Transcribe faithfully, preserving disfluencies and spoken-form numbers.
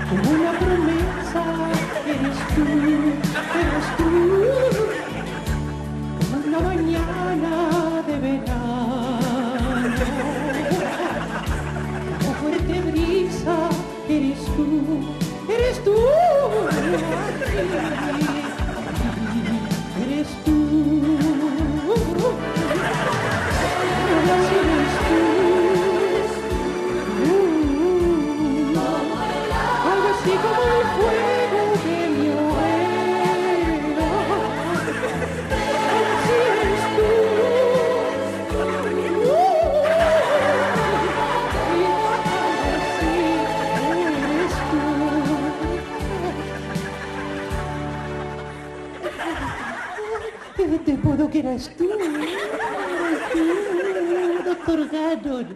como una promesa, eres tú, eres tú, como una mañana de verano, como fuerte brisa, eres tú, eres tú, eres tú, así como el fuego de mi hoguera, así eres tú, y así eres tú. Te puedo que eras tú, eres tú, doctor Gannon.